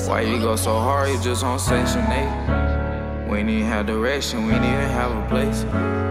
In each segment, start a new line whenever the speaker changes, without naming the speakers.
Why you go so hard, you just on Section 8. We ain't even have direction, we ain't even have a place.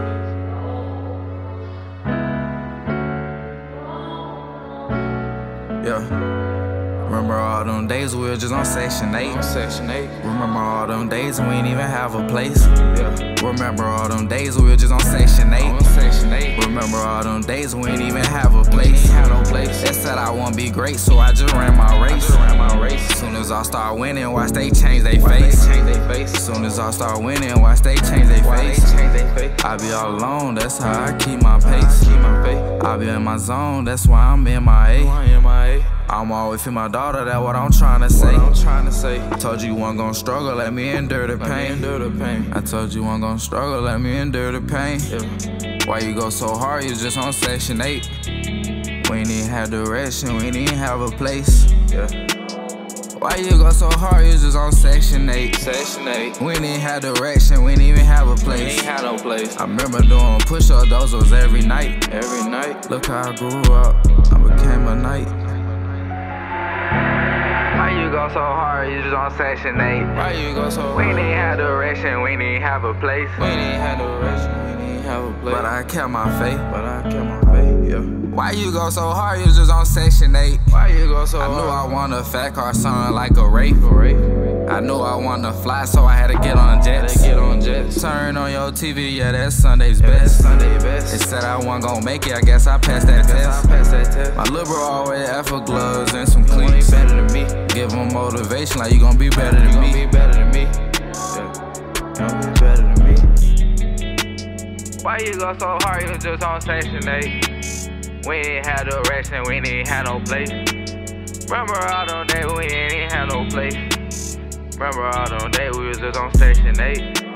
Yeah. Remember all them days we were just on Section 8. Remember all them days we ain't even have a place. Yeah. Remember all them days we were just on Section 8. Remember all them days we ain't even have a place. They said I won't be great, so I just ran my race. Soon as I start winning, watch they change they face. Soon as I start winning, watch they change they face. I be all alone, that's how I keep my pace. I be in my zone, that's why I'm in my A. I'm always feel my daughter, that's what I'm trying to say. Told you wasn't gonna struggle, let me endure the pain. I told you wasn't gonna struggle, let me endure the pain. Why you go so hard, you just on Section 8. We ain't even have direction, we ain't even have a place. Why you go so hard, you just on Section 8. We ain't even have direction, we ain't even have a place. I remember doing push-up, those was every night. Look how I grew up, I became a knight. Why you go so hard, you just on Section 8?
Why you go so hard?
We ain't even have direction, we ain't even have a place. But I kept my faith.
Yeah.
Why you go so hard, you just on Section 8?
Why you go so hard?
I knew I wanted a fat car, something like a Wraith. I knew I wanted to fly, so I had to get on jets. Turn on your TV, yeah, that's Sunday's best. They said I wasn't gonna make it, I guess I passed that test. My little bro always asked for gloves and some cleats. Give him motivation, like you gon' be better than me. Why you go so hard, you just on Section 8? We ain't had direction, we ain't even had no place. Remember all them days we ain't even had no place. Remember all them days we was just on Section 8.